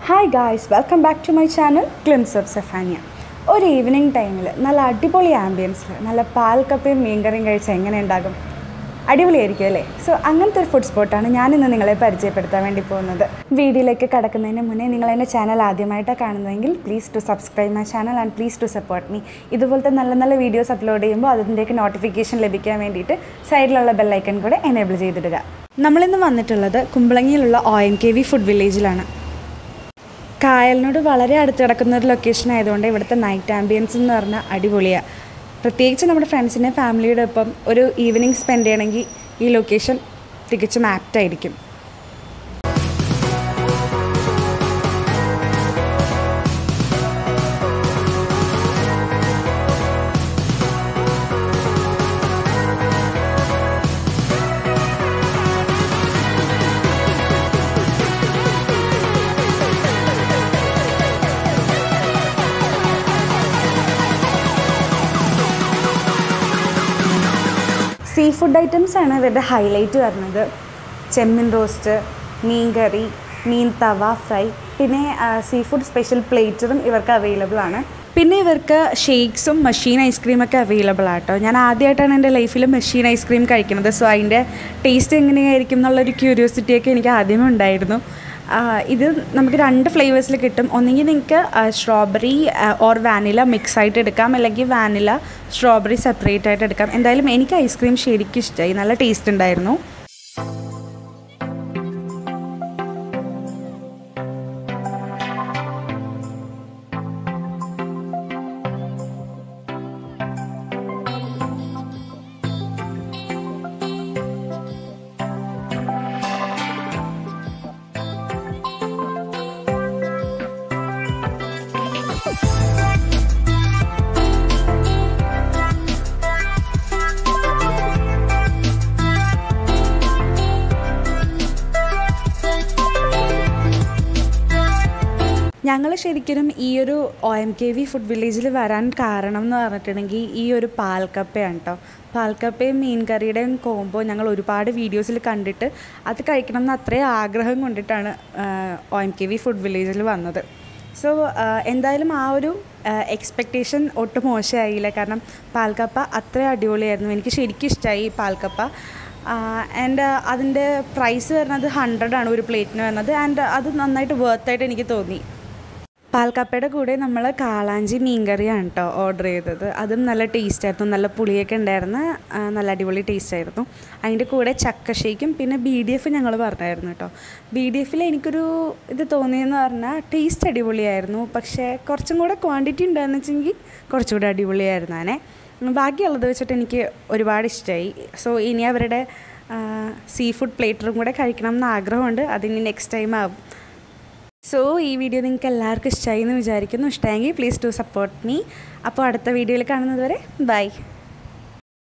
Hi guys, welcome back to my channel Glimpse of Safania. ഒരു evening ടൈമിൽ നല്ല അടിപൊളി ആംബിയൻസിൽ നല്ല പാൽക്കപ്പയും മീൻകറിയും കഴിച്ച് എങ്ങനെ ഉണ്ടാകും? അടിപൊളിയായിരിക്കും അല്ലേ? സോ അങ്ങനത്തെ ഒരു ഫുഡ് സ്പോട്ടാണ് ഞാനിന്ന് നിങ്ങളെ പരിചയപ്പെടുത്താൻ വേണ്ടി പോകുന്നത്. വീഡിയോയിലേക്ക് കടക്കുന്നതിന് മുന്നേ നിങ്ങൾ എൻ്റെ ചാനൽ ആദ്യമായിട്ടാണ് കാണുന്നതെങ്കിൽ please to subscribe my channel and please to support me. ഇതുപോലത്തെ നല്ല നല്ല വീഡിയോസ് അപ്ലോഡ് ചെയ്യുമ്പോൾ അതിൻ്റെയൊക്കെ നോട്ടിഫിക്കേഷൻ ലഭിക്കാൻ വേണ്ടിയിട്ട് സൈഡിലുള്ള ബെല്ലൈക്കൺ കൂടെ എനേബിൾ ചെയ്തിടുക. നമ്മളിന്ന് വന്നിട്ടുള്ളത് കുമ്പളങ്ങിയിലുള്ള OMKV ഫുഡ് വില്ലേജിലാണ്. കായലിനോട് വളരെ അടുത്ത് കിടക്കുന്ന ഒരു ലൊക്കേഷൻ ആയതുകൊണ്ട് ഇവിടുത്തെ നൈറ്റ് ആംബിയൻസ് എന്ന് പറഞ്ഞാൽ അടിപൊളിയാണ്. പ്രത്യേകിച്ച് നമ്മുടെ ഫ്രണ്ട്സിൻ്റെ ഫാമിലിയുടെ ഒപ്പം ഒരു ഈവനിങ് സ്പെൻഡ് ചെയ്യണമെങ്കിൽ ഈ ലൊക്കേഷൻ തികച്ചും ആപ്റ്റായിരിക്കും. സീ ഫുഡ് ഐറ്റംസാണ് ഇവരുടെ ഹൈലൈറ്റ് വരുന്നത്. ചെമ്മീൻ റോസ്റ്റ്, മീൻ കറി, മീൻ തവ ഫ്രൈ, പിന്നെ സീ ഫുഡ് സ്പെഷ്യൽ പ്ലേറ്ററും ഇവർക്ക് അവൈലബിൾ ആണ്. പിന്നെ ഇവർക്ക് ഷേക്സും മെഷീൻ ഐസ്ക്രീമൊക്കെ അവൈലബിൾ ആട്ടോ. ഞാൻ ആദ്യമായിട്ടാണ് എൻ്റെ ലൈഫിൽ മെഷീൻ ഐസ്ക്രീം കഴിക്കുന്നത്. സോ അതിൻ്റെ ടേസ്റ്റ് എങ്ങനെയായിരിക്കും എന്നുള്ളൊരു ക്യൂരിയോസിറ്റിയൊക്കെ എനിക്ക് ആദ്യമേ ഉണ്ടായിരുന്നു. ഇത് നമുക്ക് 2 ഫ്ലേവേഴ്സിൽ കിട്ടും. ഒന്നെങ്കിൽ നിങ്ങൾക്ക് സ്ട്രോബെറി ഓർ വാനില മിക്സ് ആയിട്ട് എടുക്കാം, അല്ലെങ്കിൽ വാനില സ്ട്രോബെറി സെപ്പറേറ്റ് ആയിട്ട് എടുക്കാം. എന്തായാലും എനിക്ക് ഐസ്ക്രീം ശരിക്കും ഇഷ്ടമായി, നല്ല ടേസ്റ്റ് ഉണ്ടായിരുന്നു. ഞങ്ങൾ ശരിക്കും ഈ ഒരു OMKV ഫുഡ് വില്ലേജിൽ വരാൻ കാരണം എന്ന് പറഞ്ഞിട്ടുണ്ടെങ്കിൽ ഈ ഒരു പാൽക്കപ്പയാണ് കേട്ടോ. പാൽക്കപ്പയും മീൻ കറിയുടെയും കോംബോ ഞങ്ങൾ ഒരുപാട് വീഡിയോസിൽ കണ്ടിട്ട് അത് കഴിക്കണം എന്ന് അത്രയും ആഗ്രഹം കൊണ്ടിട്ടാണ് OMKV ഫുഡ് വില്ലേജിൽ വന്നത്. സോ എന്തായാലും ആ ഒരു എക്സ്പെക്റ്റേഷൻ ഒട്ടും മോശമായില്ല. കാരണം പാൽക്കപ്പ അത്രയും അടിപൊളിയായിരുന്നു. എനിക്ക് ശരിക്കും ഇഷ്ടമായി പാൽക്കപ്പ. ആൻഡ് അതിൻ്റെ പ്രൈസ് വരുന്നത് 100 ആണ് ഒരു പ്ലേറ്റിന് വരുന്നത്. ആൻഡ് അത് നന്നായിട്ട് വർത്തായിട്ട് എനിക്ക് തോന്നി. പാൽക്കപ്പയുടെ കൂടെ നമ്മൾ കാളാഞ്ചി മീൻ കറിയാണ് കേട്ടോ ഓർഡർ ചെയ്തത്. അതും നല്ല ടേസ്റ്റായിരുന്നു, നല്ല പുളിയൊക്കെ ഉണ്ടായിരുന്നു, നല്ല അടിപൊളി ടേസ്റ്റായിരുന്നു. അതിൻ്റെ കൂടെ ചക്കഷേക്കും പിന്നെ BDF ഞങ്ങൾ പറഞ്ഞായിരുന്നു കേട്ടോ. BDFൽ എനിക്കൊരു ഇത് തോന്നിയെന്ന് പറഞ്ഞാൽ ടേസ്റ്റ് അടിപൊളിയായിരുന്നു, പക്ഷേ കുറച്ചും കൂടെ ക്വാണ്ടിറ്റി ഉണ്ടായെന്ന് വെച്ചെങ്കിൽ കുറച്ചുകൂടെ അടിപൊളിയായിരുന്നാനെ. ബാക്കിയുള്ളത് വെച്ചിട്ട് എനിക്ക് ഒരുപാട് ഇഷ്ടമായി. സോ ഇനി അവരുടെ സീ ഫുഡ് പ്ലേറ്ററും കൂടെ കഴിക്കണം എന്ന് ആഗ്രഹമുണ്ട്. അതിനി നെക്സ്റ്റ് ടൈം ആവും. സോ ഈ വീഡിയോ നിങ്ങൾക്ക് എല്ലാവർക്കും ഇഷ്ടമായി എന്ന് വിചാരിക്കുന്നു. ഇഷ്ടമെങ്കിൽ പ്ലീസ് ടു സപ്പോർട്ട് മീ. അപ്പോൾ അടുത്ത വീഡിയോയിൽ കാണുന്നത് വരെ ബൈ.